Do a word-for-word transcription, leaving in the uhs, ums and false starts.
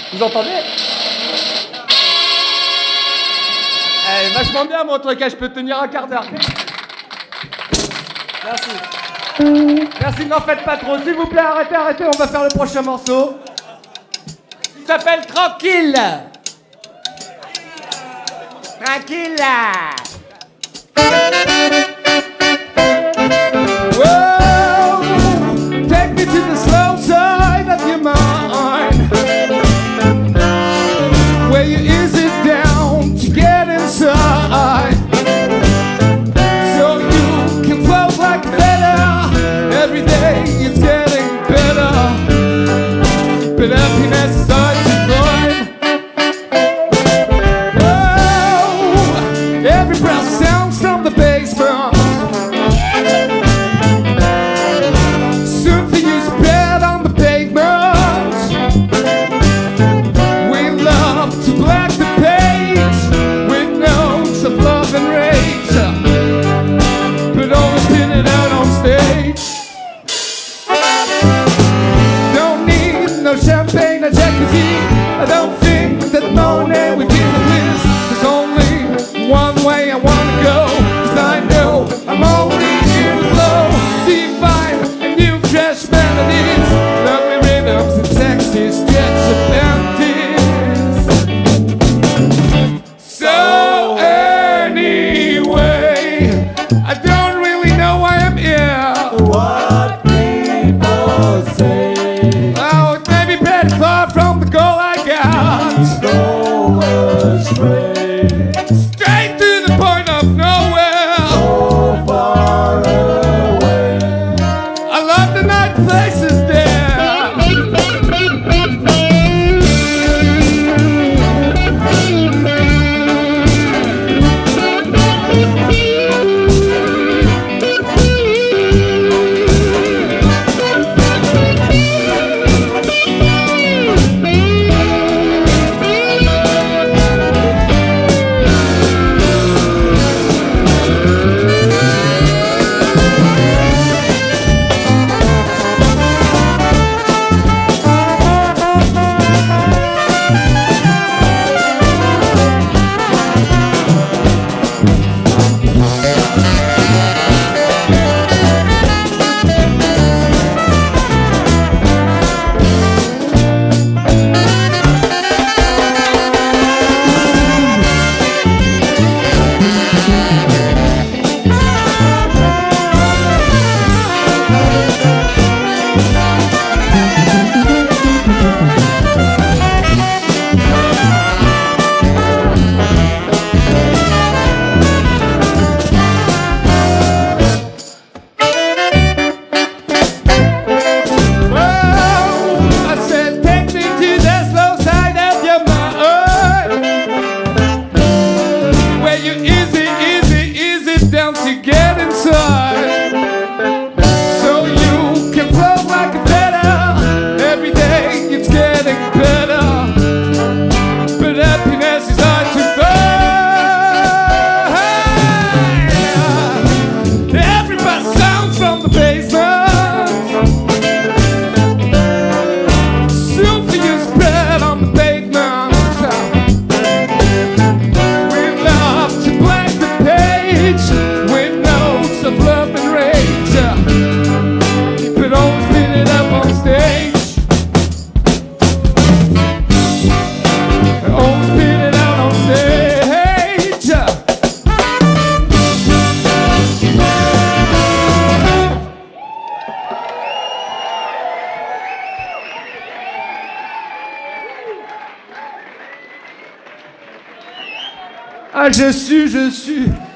Vous entendez? Eh, vachement bien mon truc, je peux tenir un quart d'heure. Merci. Merci, n'en faites pas trop. S'il vous plaît, arrêtez, arrêtez, on va faire le prochain morceau. Il s'appelle Tranquille. Tranquille. Whoa, take me to the slow side of your mind, where you ease it down to get inside, so you can float like a feather. Every day it's getting better, but happiness is hard to find. Oh, every breath sounds from the basement. Soon for you spread on the pavement. We love to black the page with notes of love and rage, but always pin it out on stage. Don't need no champagne or jacuzzi. I don't think that Monet would give a bliss. There's only one way I wanna go, 'cause I know I'm only here to flow. Divine and new fresh melodies, lovely rhythms and sexy stretch of panties. So anyway, I don't really know why I'm here. What people say, Oh, it may be pretty far from the goal I got. go astray, Straight to the point of nowhere. so far away. I love the night places there. Ah, je suis, je suis.